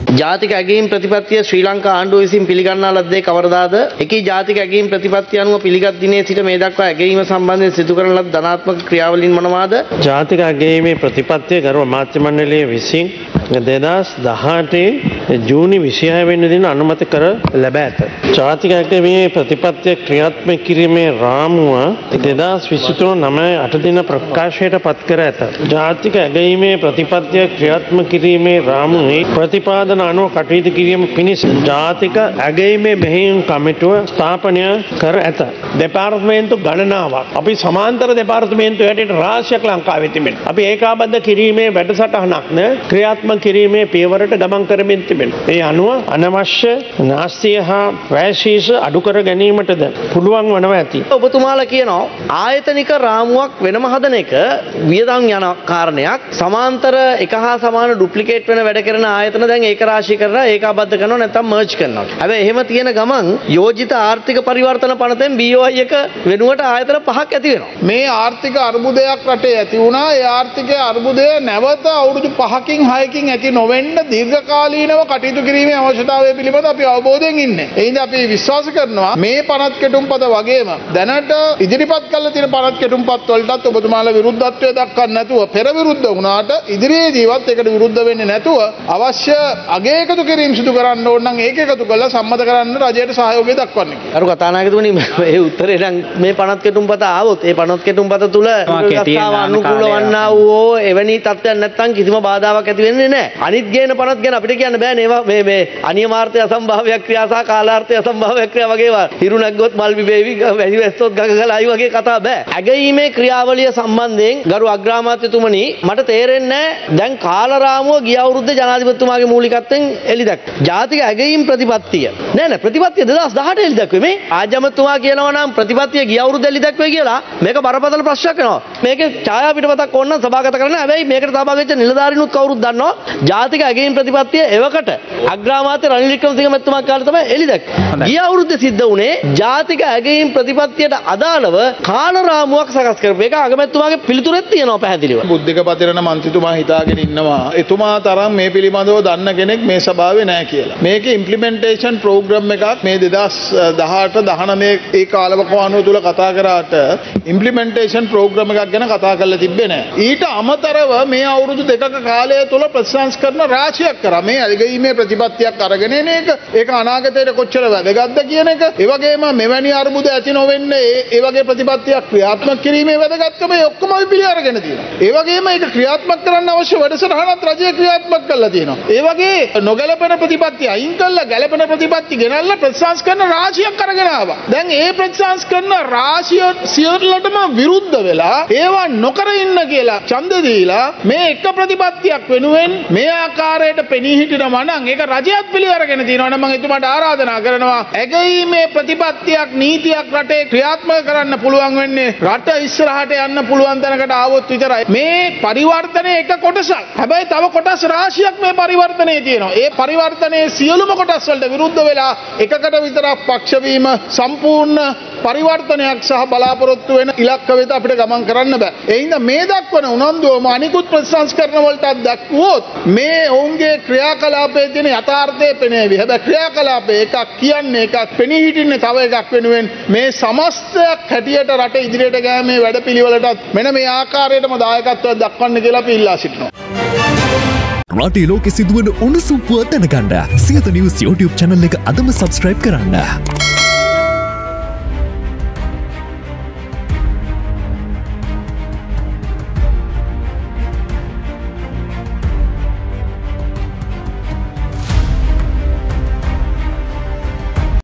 ජාතික ඇගීම් ප්‍රතිපත්තිය ශ්‍රී ලංකා ආණ්ඩුව විසින් පිළිගන්නා ලද්දේ කවරදාද? එකී ජාතික ඇගීම් ප්‍රතිපත්තිය අනුව පිළිගත් දිනේ සිට මේ දක්වා ඇගීම සම්බන්ධයෙන් සිදු කරන ලද ධනාත්මක ක්‍රියාවලින් මොනවාද? ජාතික ඇගීමේ ප්‍රතිපත්තිය ගරු අමාත්‍ය මණ්ඩලය විසින් 2018 ජූනි 26 වෙනි දින අනුමත කර ලැබ ඇත. ජාතික ඇගීමේ ප්‍රතිපත්තිය ක්‍රියාත්මක කිරීමේ රාමුව 2023 දින ප්‍රකාශයට පත් කර ඇත. ජාතික ඇගීමේ ප්‍රතිපත්තිය ක්‍රියාත්මක කිරීමේ රාමුවේ ප්‍රතිපාදන අනුව කටයුතු කිරීම පිණිස ජාතික ඇගීමේ මෙහෙයුම් කමිටුව ස්ථාපනය කර ඇත. දෙපාර්තමේන්තු ගණනාවක් අපි සමාන්තර දෙපාර්තමේන්තු හැටියට රාශියක් ලංකාවේ තිබෙනවා. අපි ඒකාබද්ධ කිරීමේ වැඩසටහනක් ක්‍රියාත්මක කිරීමේ පියවරට ගමන් කරමින් තිබෙනවා. ඒ අනුව අනවශ්‍ය නාස්තිය හා වැශීෂ අඩු කර ගැනීමටද පුළුවන් වනවා ඇති. ඔබතුමාලා කියනවා ආයතනික රාමුවක් වෙනම හදන එක වියදම් යන කාරණයක්. සමාන්තර එක හා සමාන ඩුප්ලිකේට් වෙන වැඩ කරන ආයතන දැන් ඒක රාශී කරලා ඒකාබද්ධ කරනවා නැත්නම් මර්ජ් කරනවා. හැබැයි එහෙම තියෙන ගමන් යෝජිත ආර්ථික පරිවර්තන පනතෙන් BOI එක වෙනුවට ආයතන පහක් ඇති වෙනවා. මේ ආර්ථික අර්බුදයක් රටේ ඇති වුණා. ඒ ආර්ථික අර්බුදය නැවත අවුරුදු 5කින් 6කින් ඇති නොවෙන්න දීර්ඝකාලීනව කටයුතු කිරීමේ අවශ්‍යතාවය පිළිබඳ අපි අවබෝධයෙන් ඉන්නේ. ඒ හින්දා අපි විශ්වාස කරනවා මේ පනත් කෙටුම්පත වගේම දැනට ඉදිරිපත් කරලා තියෙන පනත් කෙටුම්පත් වලටත් ඔබතුමාලා විරුද්ධත්වය දක්වන්න නැතුව පෙර විරුද්ධ වුණාට ඉදිරියේදීවත් ඒකට විරුද්ධ වෙන්නේ නැතුව අවශ්‍ය අගය එකතු කිරීම සිදු කරන්න ඕන නම් ඒක එකතු කරලා සම්මත කරන්න රජයට සහයෝගය දක්වන්න. අර කතානායකතුමනි මේ උත්තරේ නම් මේ පනත් කෙටුම්පත ආවොත් ඒ පනත් කෙටුම්පත තුල අනුකූල වන්නා වූ එවැනි තත්ත්වයක් නැත්නම් කිසිම බාධාවක් ඇති වෙන්නේ නැහැ. අනිත් ගේන පනත් ගැන අපිට කියන්න බෑනේ. ඒවා මේ අනියමාර්ථය අසම්භාව්‍ය ක්‍රියා සහ කාලාර්ථය අසම්භාව්‍ය ක්‍රියා වගේ ඒවා හිරු නැග්ගොත් මල් බිබේවි වැහි වැස්සොත් ගඟ ගලා ආයි වගේ කතා බෑ. ඇගීමේ ක්‍රියාවලිය සම්බන්ධයෙන් ගරු අග්‍රාමාත්‍යතුමනි මට තේරෙන්නේ දැන් කාලරාමුව ගිය අවුරුද්දේ ජනාධිපතිතුමාගේ මූලිකත්වයෙන් එළි දැක්කා. ජාතික ඇගීම් ප්‍රතිපත්තිය නෑ ප්‍රතිපත්තිය 2018 එළි දැක්වේ. මේ ආජමතුමා කියනවා නම් ප්‍රතිපත්තිය ගිය අවුරුද්දේ එළි දැක්වේ කියලා මේක බරපතල ප්‍රශ්නයක් වෙනවා. මේකේ ඡායා පිටපතක් ඕන නම් සභාගත කරන්න. හැබැයි මේකට සහභාගී වෙච්ච නිලධාරීනුත් කවුරුත් දන්නවා ජාතික ඇගීම් ප්‍රතිපත්තිය එවකට අග්‍රාමාත්‍ය රනිල් වික්‍රමසිංහ මැතිතුමා කාලේ තමයි එළි දැක්කේ. ගිය අවුරුද්දේ සිද්ධ වුණේ ජාතික ඇගීම් ප්‍රතිපත්තියට අදාළව කාලරාමුවක් සකස් කරපු එක. අගමැතිතුමාගේ පිළිතුරෙත් තියෙනවා පැහැදිලිව. බුද්ධික පතිරණ මන්ත්‍රීතුමා හිතාගෙන ඉන්නවා එතුමා තරම් මේ පිළිබඳව දන්න කෙනෙක් මේ සභාවේ නැහැ කියලා. මේකේ ඉම්ප්ලිමන්ටේෂන් ප්‍රෝග්‍රෑම් එකක් මේ 2018 19 ඒ කාලවකවානුව තුල කතා කරාට ඉම්ප්ලිමන්ටේෂන් ප්‍රෝග්‍රෑම් එකක් ගැන කතා කරලා තිබ්බේ නැහැ. ඊට අමතරව මේ අවුරුදු දෙකක කාලය තුල ප්‍රතිසංස්කරණ රාශියක් කරා. මේ ඇගීමේ ප්‍රතිපත්තියක් අරගෙන එන එක ඒක අනාගතයට කොච්චර වැදගත්ද කියන එක. ඒ වගේම මෙවැනි අර්බුද ඇති නොවෙන්න ඒ වගේ ප්‍රතිපත්තියක් ක්‍රියාත්මක කිරීමේ වැදගත්කම ඔක්කොම අපි පිළි අරගෙන තියෙනවා. ඒ වගේම ඒක ක්‍රියාත්මක කරන්න අවශ්‍ය වැඩසටහනත් රජය ක්‍රියාත්මක කරලා තියෙනවා. ඒ වගේ නොගැලපෙන ප්‍රතිපත්ති අයින් කරලා ගැලපෙන ප්‍රතිපත්ති ගෙනල්ලා ප්‍රතිසංස්කරණ රාශියක් අරගෙන ආවා. දැන් ඒ ප්‍රතිසංස්කරණ රාශිය සියල්ලටම විරුද්ධ වෙලා ඒවා නොකර ඉන්න කියලා ඡන්ද දීලා මේ එක ප්‍රතිපත්තියක් වෙනුවෙන් මේ ආකාරයට පෙනී හිටිනවා නම් ඒක රජයත් පිළි අරගෙන තියෙනවා නම් මම එතුමාට ආරාධනා කරනවා ඇගීමේ ප්‍රතිපත්තියක් නීතියක් රටේ ක්‍රියාත්මක කරන්න පුළුවන් වෙන්නේ රට ඉස්සරහට යන්න පුළුවන් තැනකට ආවොත් විතරයි. මේ පරිවර්තනයේ එක කොටසක්. හැබැයි තව කොටස් රාශියක් මේ පරිවර්තනයේ තියෙනවා. ඒ පරිවර්තනයේ සියලුම කොටස් වලට විරුද්ධ වෙලා එකකට විතරක් පක්ෂ වීම සම්පූර්ණ පරිවර්තනයක් සහ බලාපොරොත්තු වෙන ඉලක්ක වෙත අපිට ගමන් කරන්න බෑ. ඒ හින්දා මේ දක්වන උනන්දුවම අනිකුත් ප්‍රතිසංස්කරණ වලට දක්වුවොත් මේ ඔවුන්ගේ ක්‍රියාකලාපයේ තියෙන යථාර්ථය පෙනේවි. හැබැයි ක්‍රියාකලාපය එකක් කියන්නේ එකක් පෙනී හිටින්නේ තව එකක් වෙනුවෙන් මේ සමස්තයක් හැටියට රට ඉදිරියට ගෑමේ වැඩපිළිවෙලටත් මෙන්න මේ ආකාරයටම දායකත්වයක් දක්වන්න කියලා අපි ඉල්ලා සිටිනවා. රටේ ලෝකෙ සිදුවන උණුසුම් පුවත් දැනගන්න සියත නිවුස් YouTube channel එක අදම subscribe කරන්න.